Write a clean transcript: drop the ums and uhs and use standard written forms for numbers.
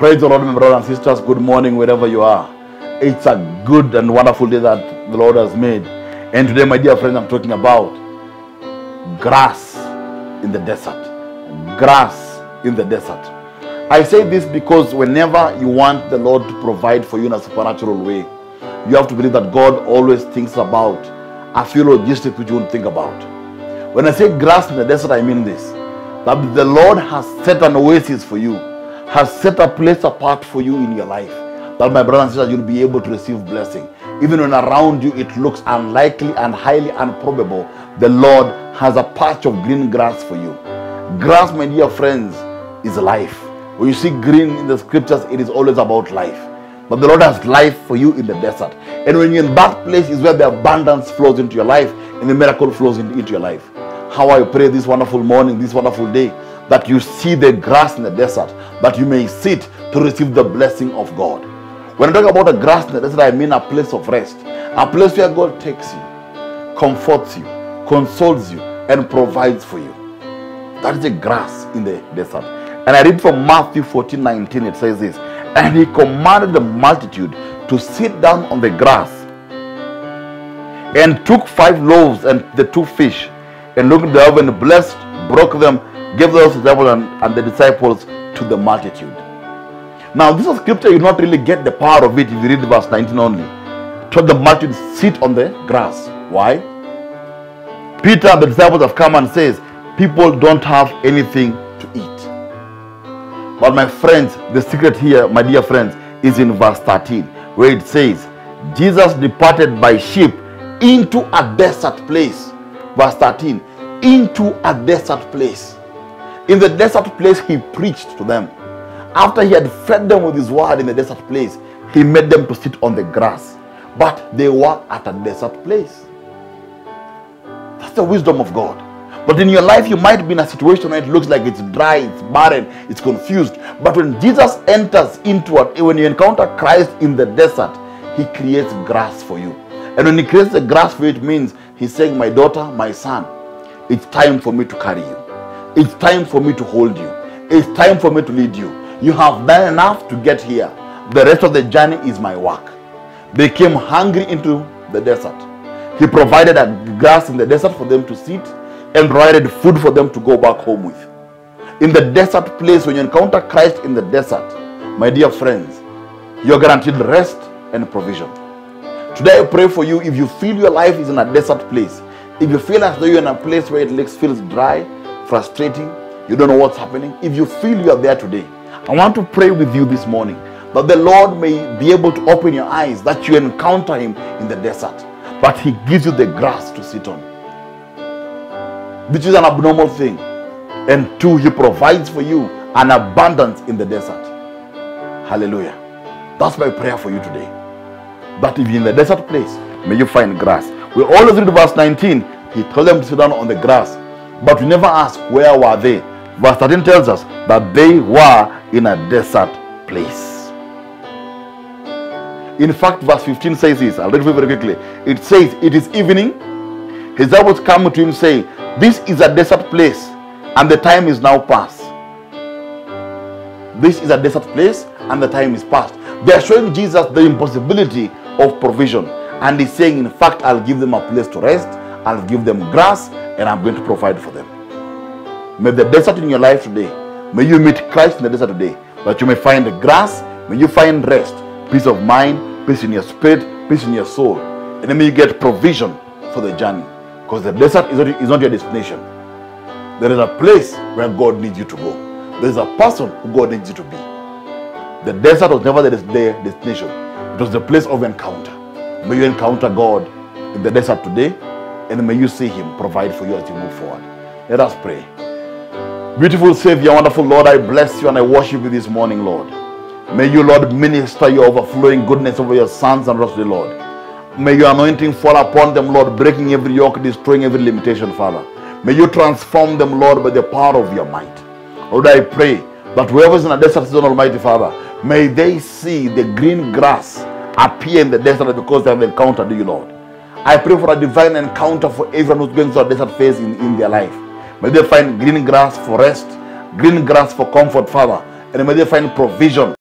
Praise the Lord, my brothers and sisters. Good morning, wherever you are. It's a good and wonderful day that the Lord has made. And today, my dear friends, I'm talking about grass in the desert. Grass in the desert. I say this because whenever you want the Lord to provide for you in a supernatural way, you have to believe that God always thinks about a few logistics which you won't think about. When I say grass in the desert, I mean this: that the Lord has set an oasis for you, has set a place apart for you in your life, that, my brothers and sisters, you'll be able to receive blessing. Even when around you it looks unlikely and highly improbable, the Lord has a patch of green grass for you. Grass, my dear friends, is life. When you see green in the scriptures, it is always about life. But the Lord has life for you in the desert. And when you're in that place is where the abundance flows into your life and the miracle flows into your life. How I pray this wonderful morning, this wonderful day, that you see the grass in the desert, that you may sit to receive the blessing of God. When I talk about a grass in the desert, I mean a place of rest. A place where God takes you, comforts you, consoles you, and provides for you. That is the grass in the desert. And I read from Matthew 14:19, it says this: "And he commanded the multitude to sit down on the grass, and took 5 loaves and the 2 fish, and looked at the heaven, blessed, broke them, gave those to the disciples and the disciples to the multitude." Now, this is scripture, you not really get the power of it if you read verse 19 only. Told the multitude sit on the grass. Why? Peter and the disciples have come and says, people don't have anything to eat. But my friends, the secret here, my dear friends, is in verse 13, where it says, Jesus departed by ship into a desert place. Verse 13, into a desert place. In the desert place, he preached to them. After he had fed them with his word in the desert place, he made them to sit on the grass. But they were at a desert place. That's the wisdom of God. But in your life, you might be in a situation where it looks like it's dry, it's barren, it's confused. But when Jesus enters into it, when you encounter Christ in the desert, he creates grass for you. And when he creates the grass for you, it means he's saying, my daughter, my son, it's time for me to carry you. It's time for me to hold you. It's time for me to lead you. You have done enough to get here. The rest of the journey is my work. They came hungry into the desert. He provided a grass in the desert for them to sit, and provided food for them to go back home with. In the desert place, when you encounter Christ in the desert, my dear friends, you're guaranteed rest and provision. Today I pray for you, if you feel your life is in a desert place, if you feel as though you're in a place where it feels dry, frustrating, you don't know what's happening, if you feel you are there today, I want to pray with you this morning that the Lord may be able to open your eyes, that you encounter him in the desert, but he gives you the grass to sit on, which is an abnormal thing. And 2, he provides for you an abundance in the desert. Hallelujah. That's my prayer for you today. That if you're in the desert place, may you find grass. We always read verse 19. He told them to sit down on the grass. But we never ask, where were they? Verse 13 tells us that they were in a desert place. In fact, verse 15 says this. I'll read it very quickly. It says, it is evening. His disciples come to him saying, this is a desert place, and the time is now past. This is a desert place, and the time is past. They are showing Jesus the impossibility of provision. And he's saying, in fact, I'll give them a place to rest, I'll give them grass, and I'm going to provide for them. May the desert in your life today, may you meet Christ in the desert today, that you may find grass, may you find rest, peace of mind, peace in your spirit, peace in your soul. And then may you get provision for the journey. Because the desert is not your destination. There is a place where God needs you to go. There is a person who God needs you to be. The desert was never the destination. It was the place of encounter. May you encounter God in the desert today, and may you see him provide for you as you move forward. Let us pray. Beautiful Savior, wonderful Lord, I bless you and I worship you this morning, Lord. May you, Lord, minister your overflowing goodness over your sons and daughters, Lord. May your anointing fall upon them, Lord, breaking every yoke, destroying every limitation, Father. May you transform them, Lord, by the power of your might. Lord, I pray that whoever is in a desert season, Almighty Father, may they see the green grass appear in the desert because they have encountered you, Lord. I pray for a divine encounter for everyone who's going through a desert phase in their life. May they find green grass for rest, green grass for comfort, Father, and may they find provision